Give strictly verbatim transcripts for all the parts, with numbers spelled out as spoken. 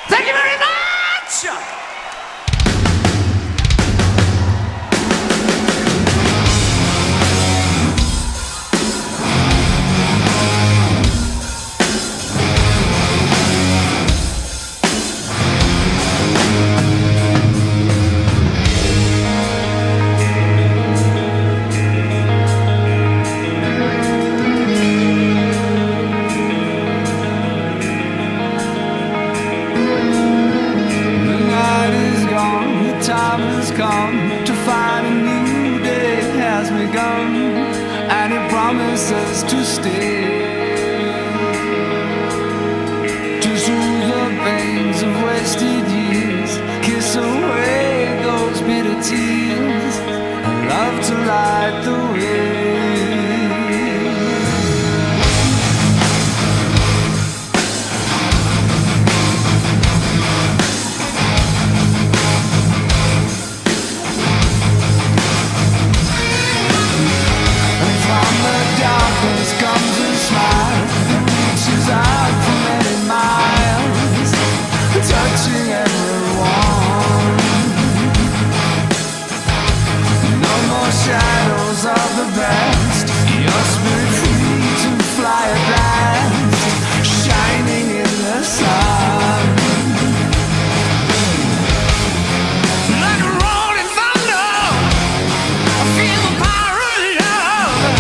Thank you very much! Time has come to find a new day has begun, and it promises to stay, to soothe the pains of wasted years, kiss away those bitter tears, and love to light the way. Comes a smile that reaches out for many miles, touching everyone. No more shadows of the past, your spirit free to fly at last, shining in the sun. Like a rolling thunder, I feel the power of love.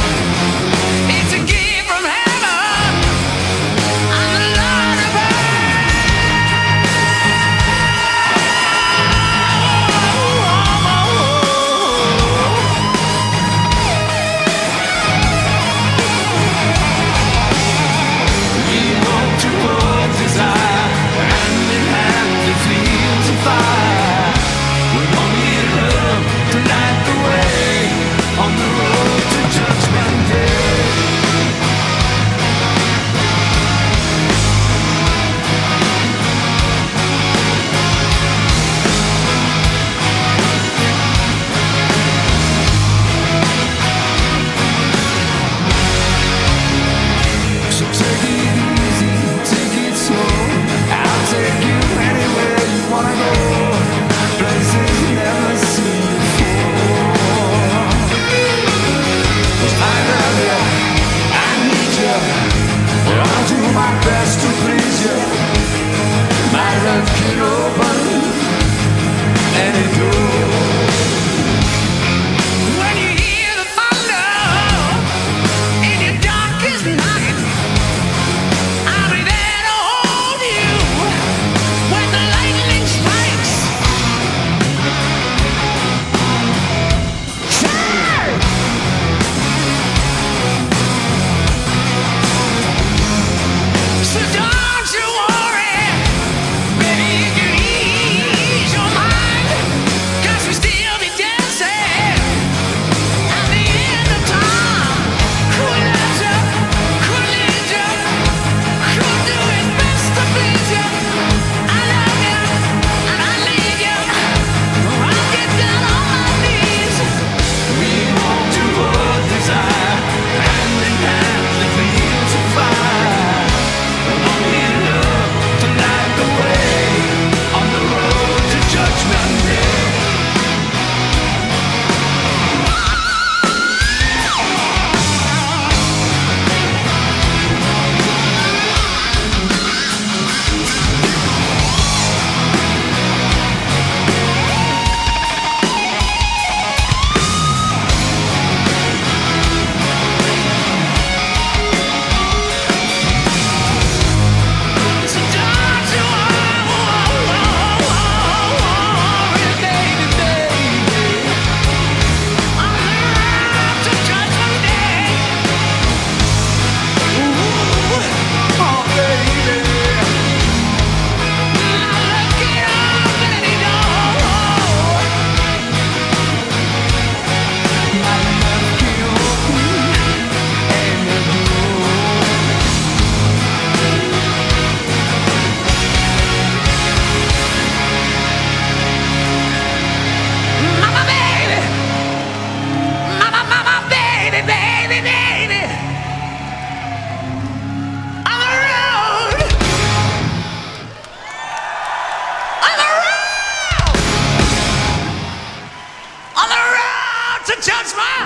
smile.